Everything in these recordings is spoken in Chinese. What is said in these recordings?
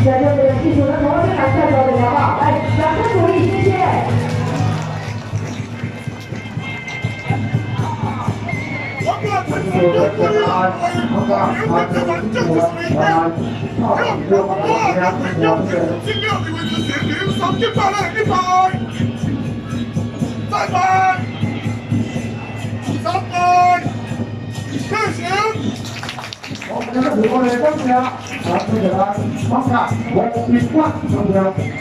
在这边技术的同时还看到的良好，来，掌声鼓励，谢谢。 再拍，3拍，开始。我们这个主播的观众啊，这个放下，我习惯，是不是？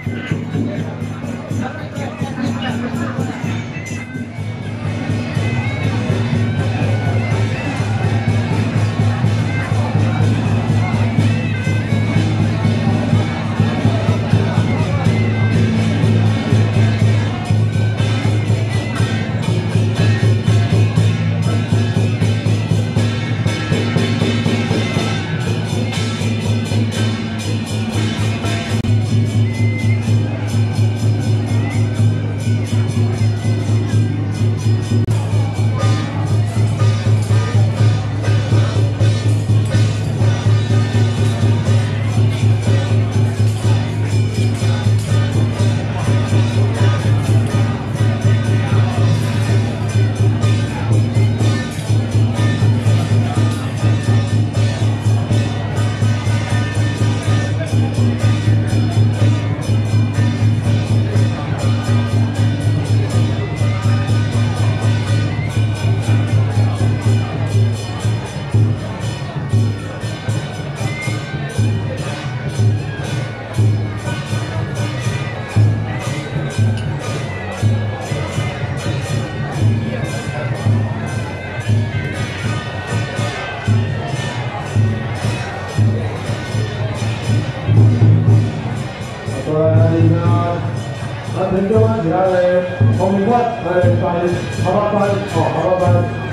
成功其他嘅後面骨係下巴班，下巴班。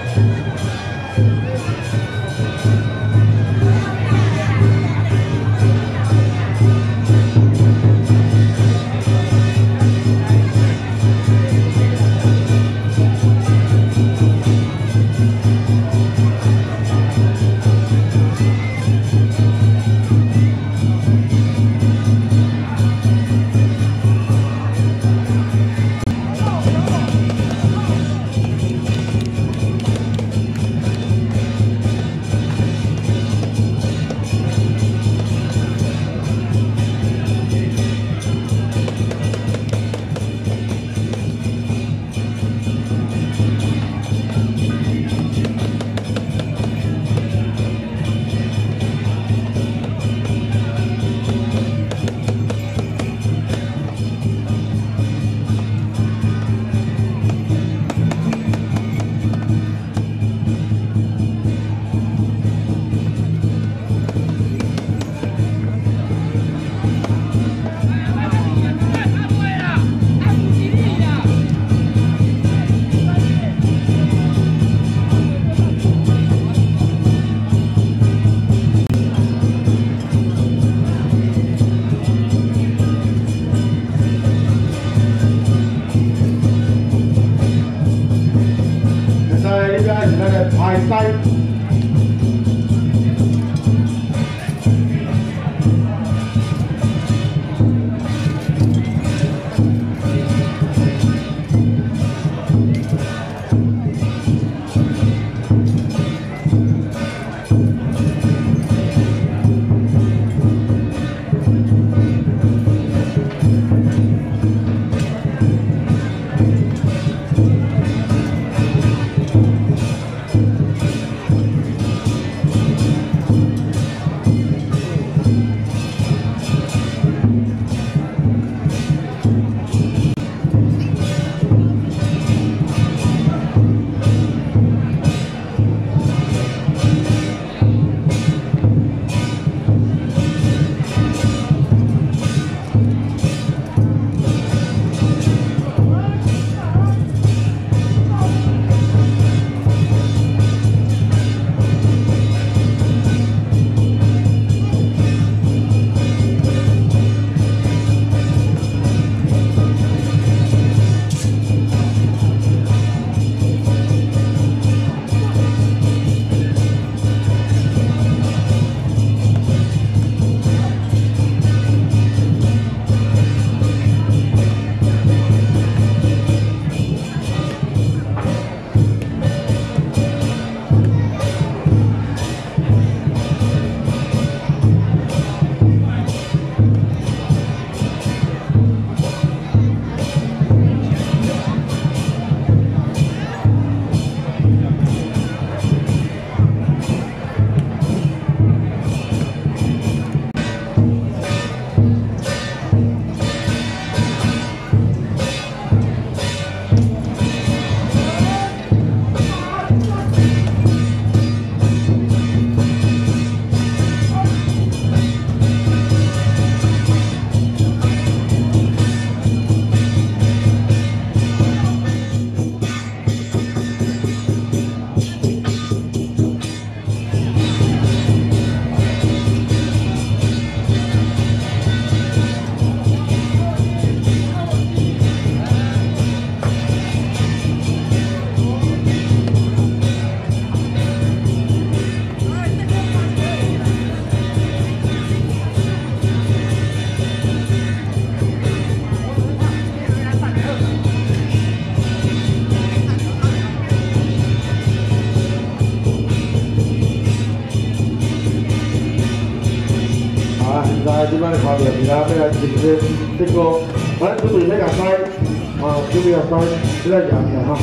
太低。 赛即摆考验，而家要来竞争这个，反正准备要赛，准备要赛，即个赢嘅哈。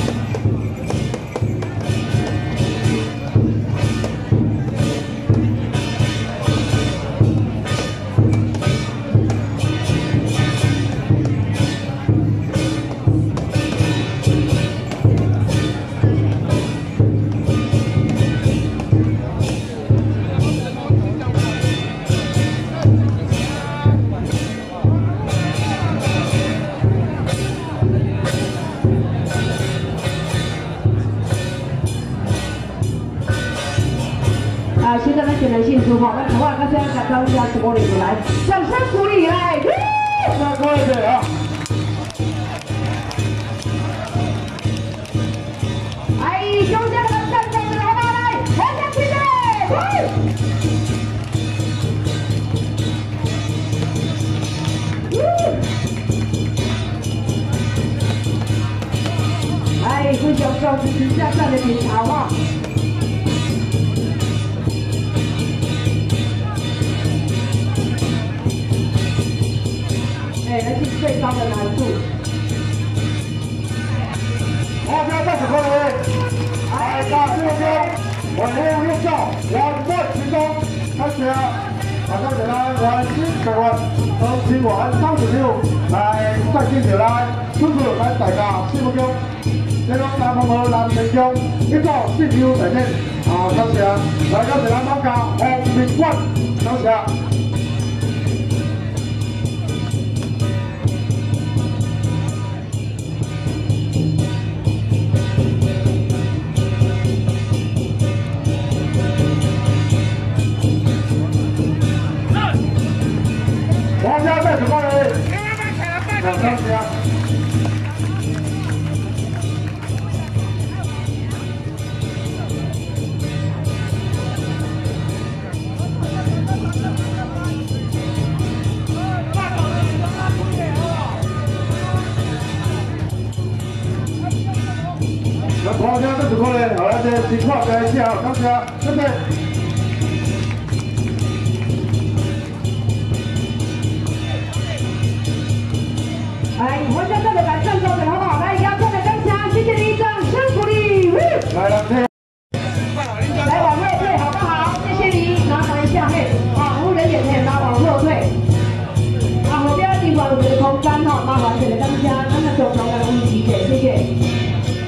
现在咱选人幸福哈，那同样刚才感到一下直播里面来，掌声鼓励来， 那各位队啊！ 哎，兄弟们站在这好不好？来，往前去嘞！哎，非常高支持下站的品茶哈。那是最高的难度。 我家在什么人？哎，大师兄，我练练教，我在其中，开始啊！大家起来，我新台湾，从今晚36来再见起来，叔叔来大家四分钟，这种南方和南平中，一个4球在内，感谢，大家起来帮家红明冠，感谢。王家在什么人？两张纸啊！那王家在什么人？好，这情况改一下，感谢，对不对？ 哎，我现在的来站周的好不好？来，杨总的刚强，谢谢你，掌声鼓励。 来了， 来往后退好不好？谢谢你，拿回一下嘿，服务人员嘿，拿往后退。后边另外有一个空间哈，麻烦这个刚强，咱们总统来我们集结，谢谢。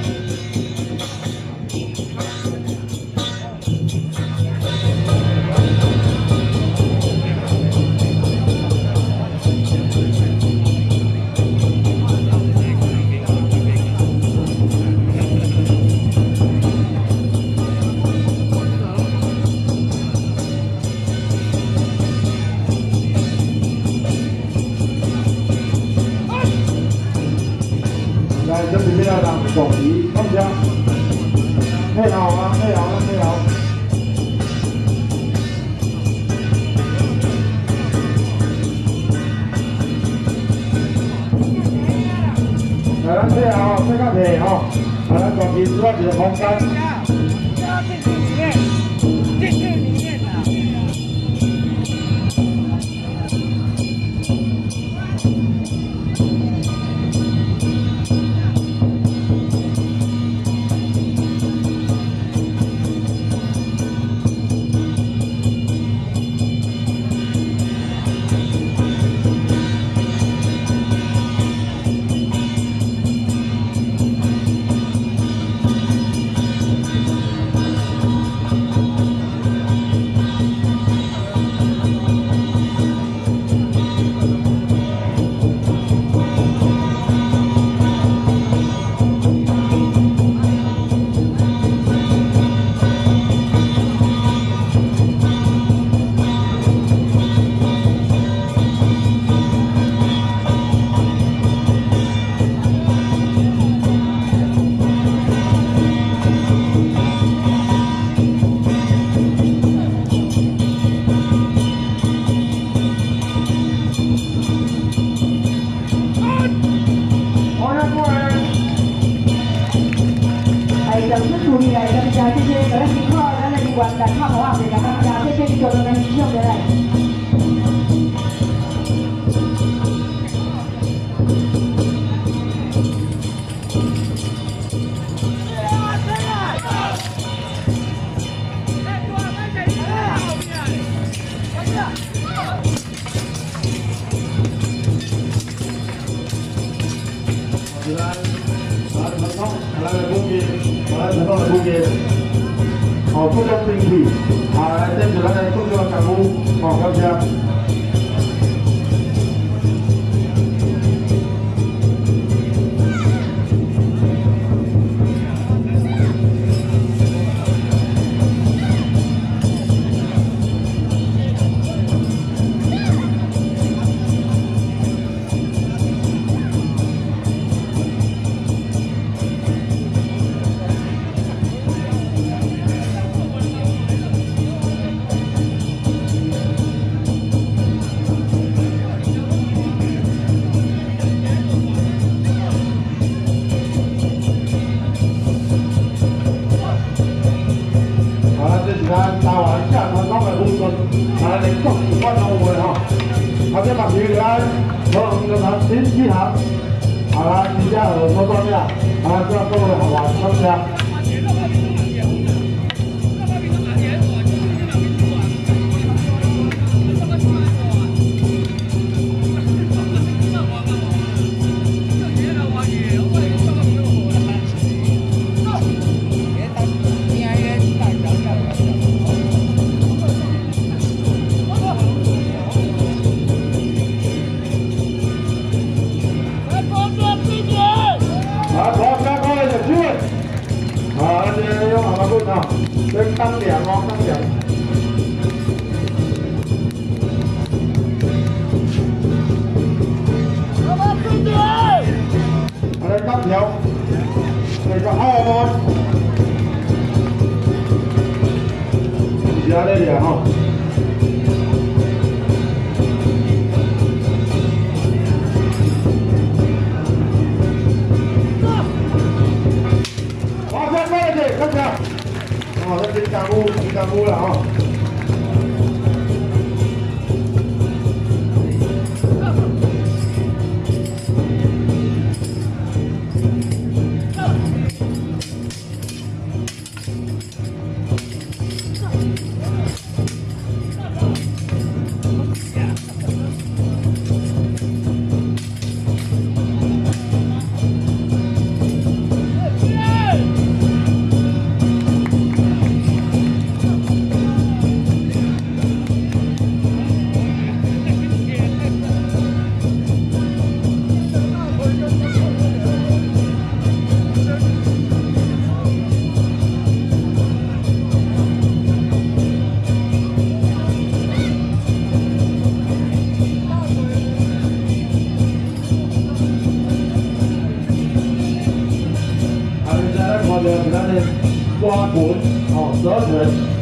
这边要让手皮放下，配好啊，配好了，配好。来，咱配好，配到皮吼，来，咱手皮需要一个空间。进去里面，进去里面啊。 哦，注重兵器，来，这是咱的重要任务，感谢。咱台湾下传统的武术，连续我都有的吼。这目前咱从咱新西行，来真正有所锻炼，这各位学员感谢。 当两哦，当两。来当条，那个好哦。是安尼俩吼。哇塞，快点，快点！ 哦，这是干部了啊！是咱的花拳哦，蛇拳。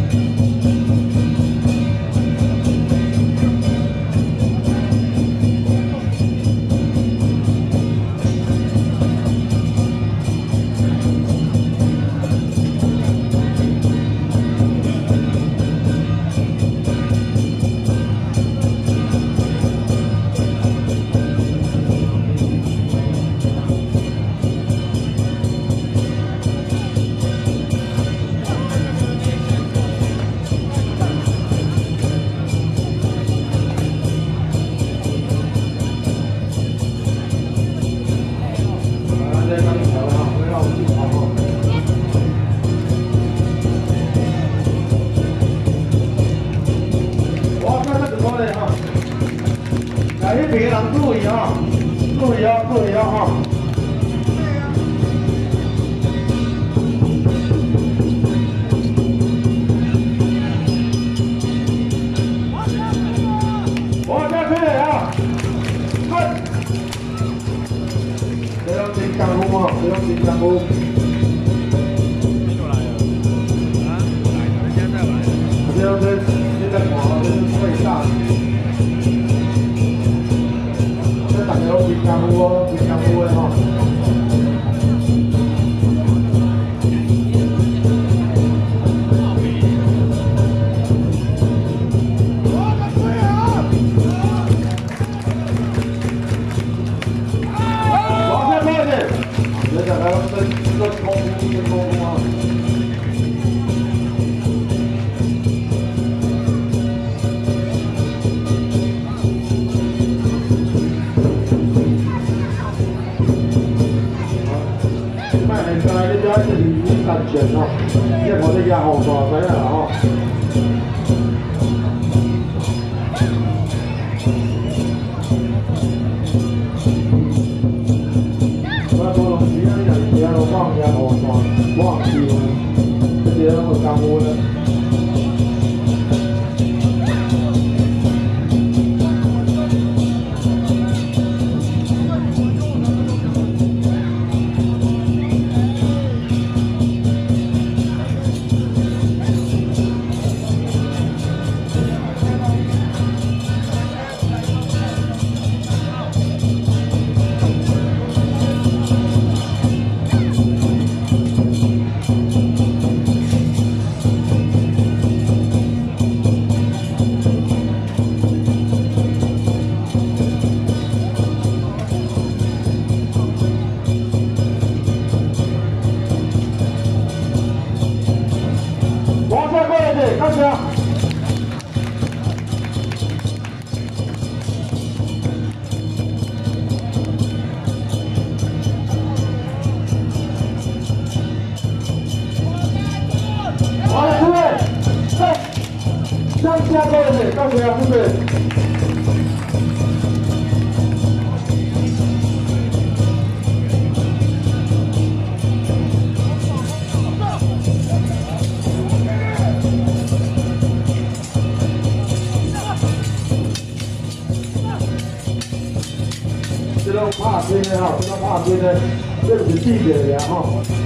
别人注意啊，注意啊，注意啊哈！我下去啊！快！不要紧张哦，不要紧张哦。又来了啊！来，人家再来。现在我这会大。 大家都平常哦，平常的哈。往下快点，别讲了，这就是安全哦，这无得压好大知影啦吼。我无拢时啊，你若是时啊，拢放压好大，我唔知，这个拢会耽误咧。 高血压是不是？这种怕追的哈，这种怕追的，这是地铁的哈。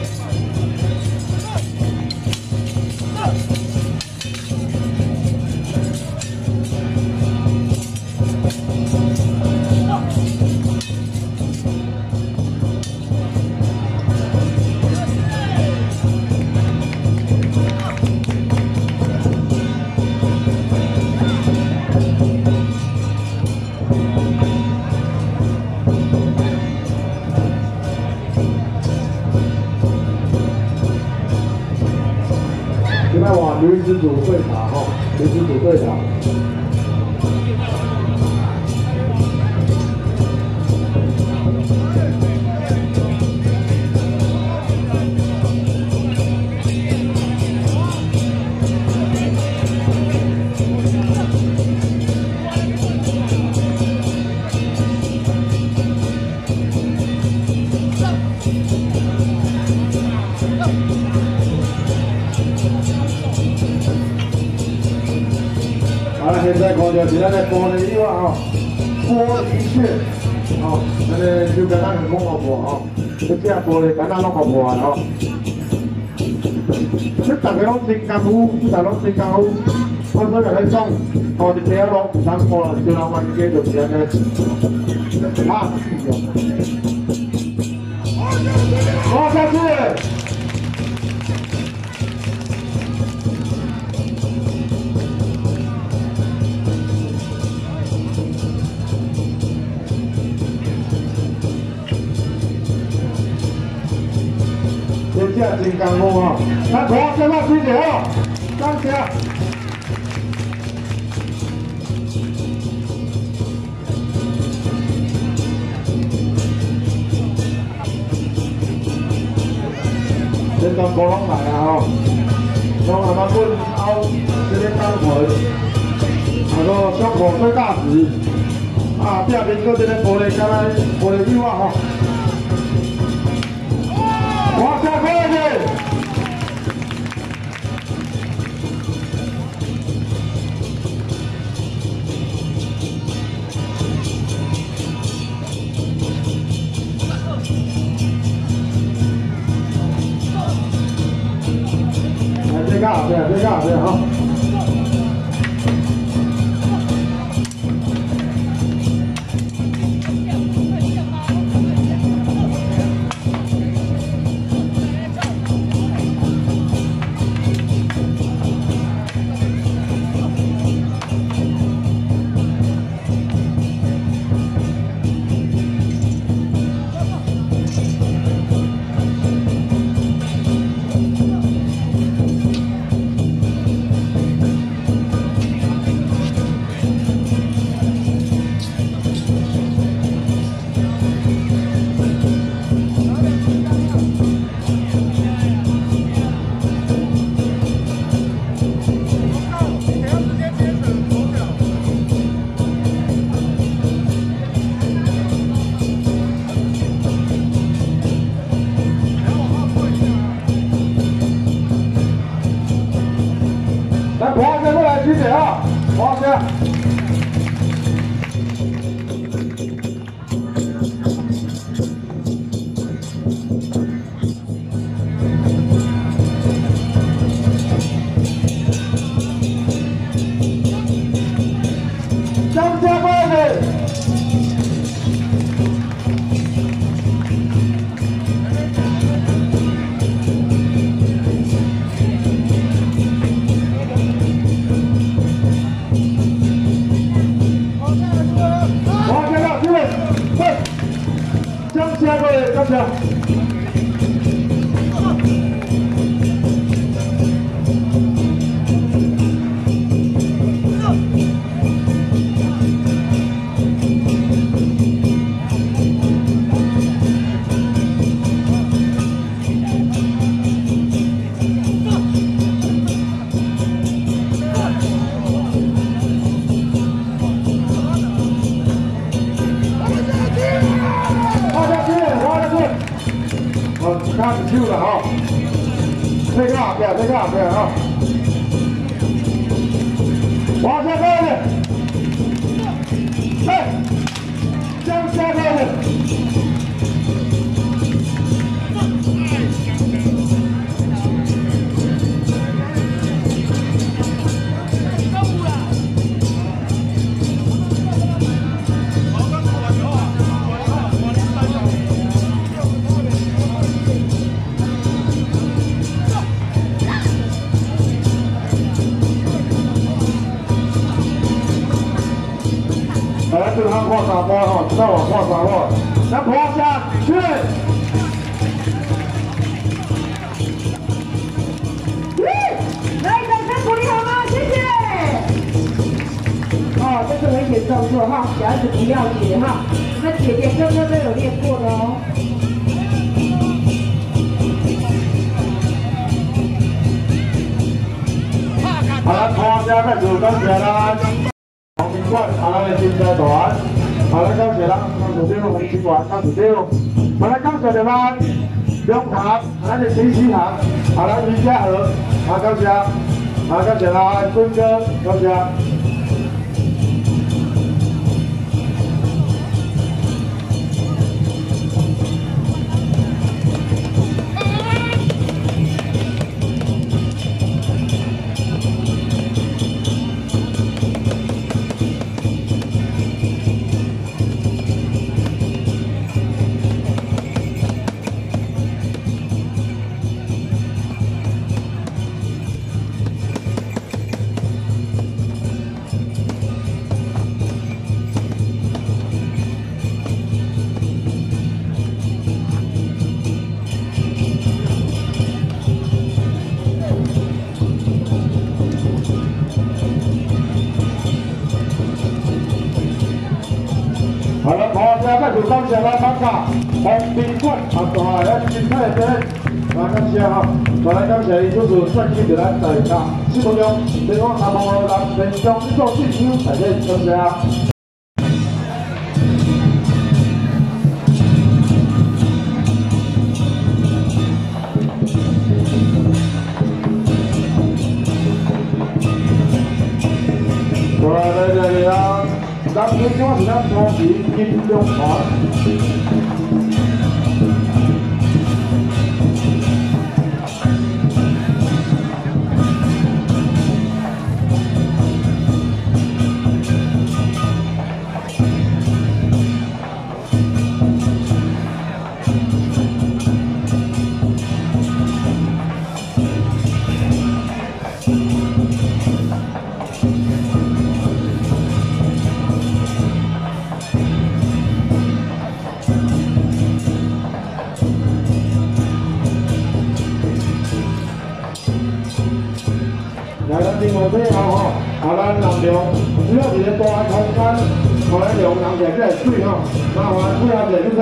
刘一之组对打哈，刘一之组对打。现在看到是咱的玻璃以外吼，玻璃屑，吼，咱的就跟咱讲好破吼，这只玻璃敢若拢好破啊吼。这大家拢真功夫，这大家拢真功夫。我所甲你讲，吼，一条路唔通破，就老板家就是安尼，怕死哦。好，下次。 真真功夫哦！咱看下先把水者哦，感谢。真全部拢来啊吼！拢阿妈本后这个钢锤，啊个小火最大石，啊壁面搁这个玻璃，敢若玻璃板啊吼。 往下看去。来，这个后边，这个后边哈。 来， 先过来举点啊，花先。张家过来。 下个人，刚才。开始抽了哈，这个后边，这个后边哈，往下高的，哎，向下高的，来，这个看跨沙坡哈，知道我跨沙坡，来坡下去。 来，掌声鼓励好吗？谢谢。哦，这是危险动作哈，小孩子不要学哈，那姐姐哥哥都有练过的哦。 好了，拖下开始跟起来。黄明冠，好了，金车团，好了，跟起来，刚子丢，红旗管，刚子丢，好了，刚起来吧，中堂，好了，秦西堂，好了，余家和，好，跟起来，好，跟起来，孙哥，跟起来。 好了，好，现在开始刚起来参加红冰冠啊，大来金泰的，啊，感谢哈，大来感谢就是专业的来大家，四分钟，对方拿棒了，咱分钟制作进行彩电，感谢啊。 过来这里啊！咱们今晚是咱双喜金中团。来，咱另外配合吼，啊，咱人量只要一个大空间，互咱量人摕这水吼，麻烦配合者就是。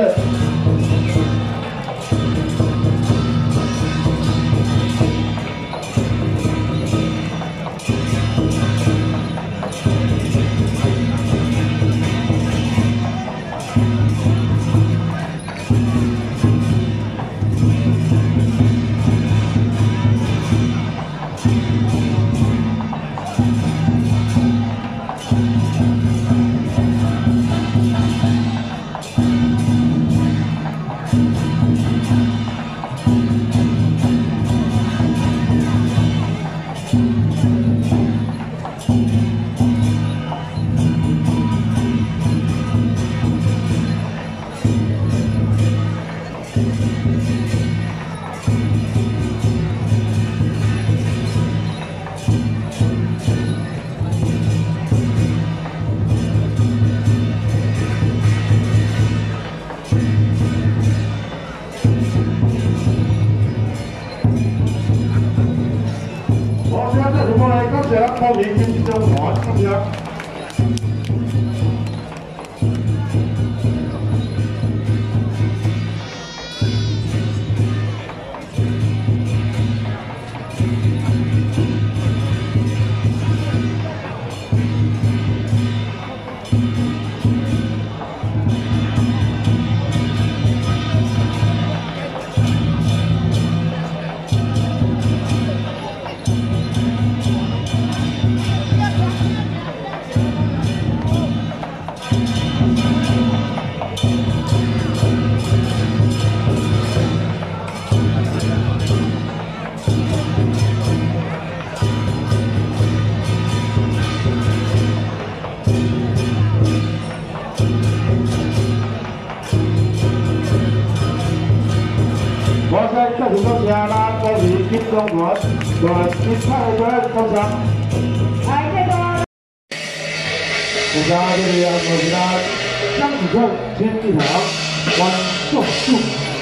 高明金中华参加。再次感谢咱高明金中华đoàn金泰的感谢。 来，这个。 大家这里我是咱张子胜亲一堂观众数。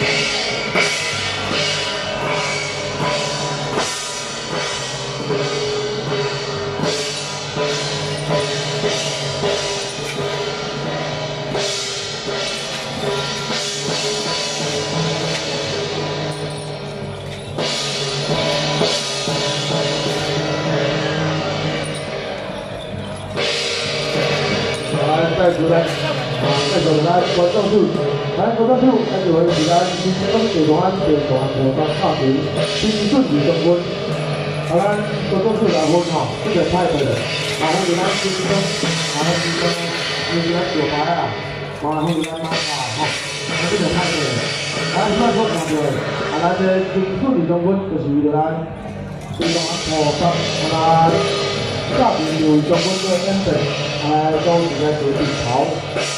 再次来，再次来观众数，来观众数，咱就会是咱新庄地团地团活动大评新顺利中分，咱观众数来分吼，这个太对了，欢迎咱新庄，欢迎咱小白啊，欢迎咱马卡吼，这个太对了，咱现在所看到的，咱这新顺利中分就是为了咱新庄活动，咱大评有中分的演变。都是在决定潮。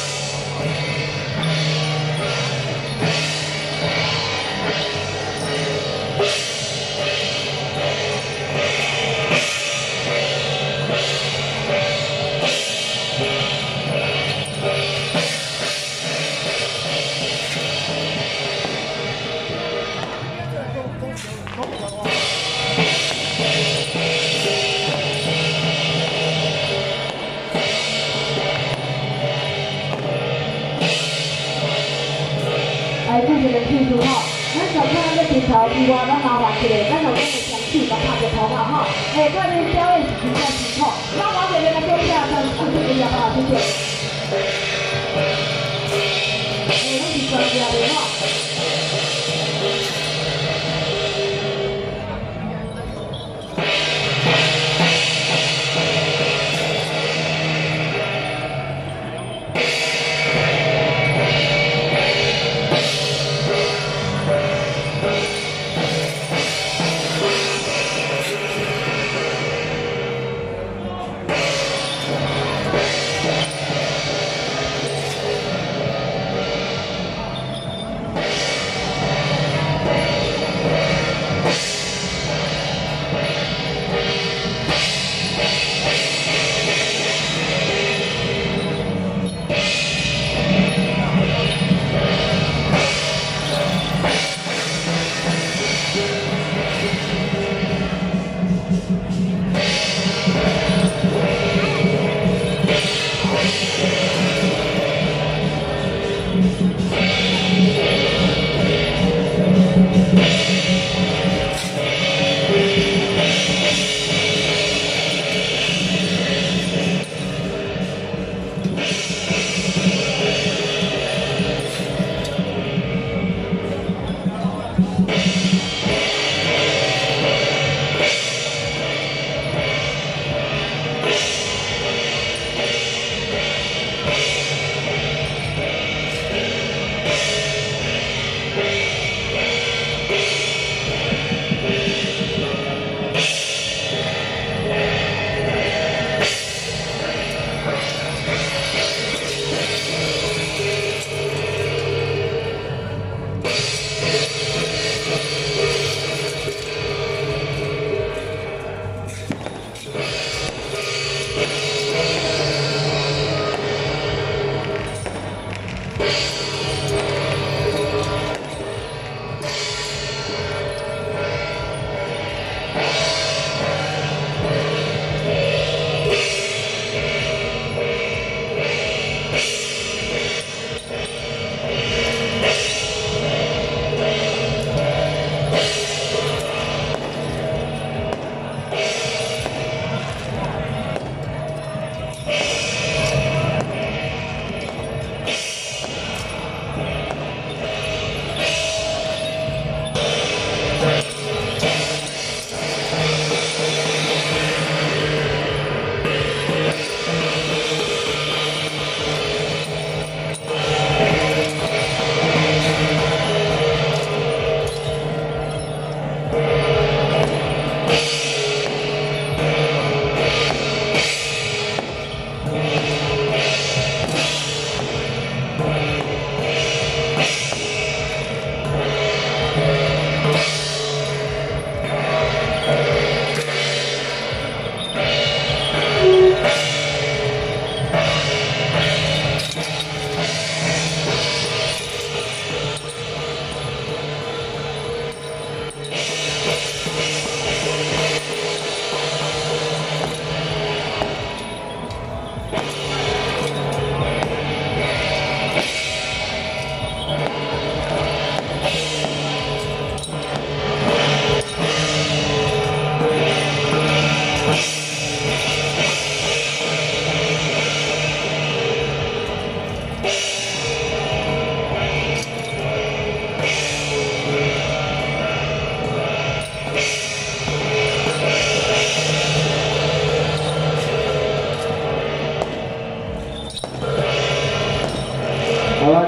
记住吼，咱上看咱这平头以外，咱麻烦一下，咱有讲的详细，咱拍个头嘛吼。嘿，看恁表演是真正辛苦，麻烦一下来多谢咱谢谢啊，谢谢。嘿，咱是专业的吼。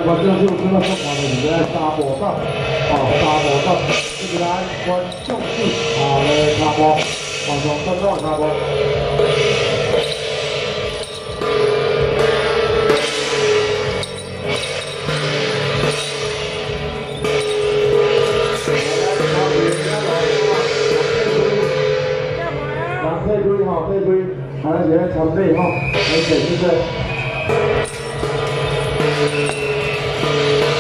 观众就跟到送完了，你在沙坡上，沙坡上，这个来观众是来沙坡，往上登上沙坡。退归哈，退归，还是在常备哈，来整一个。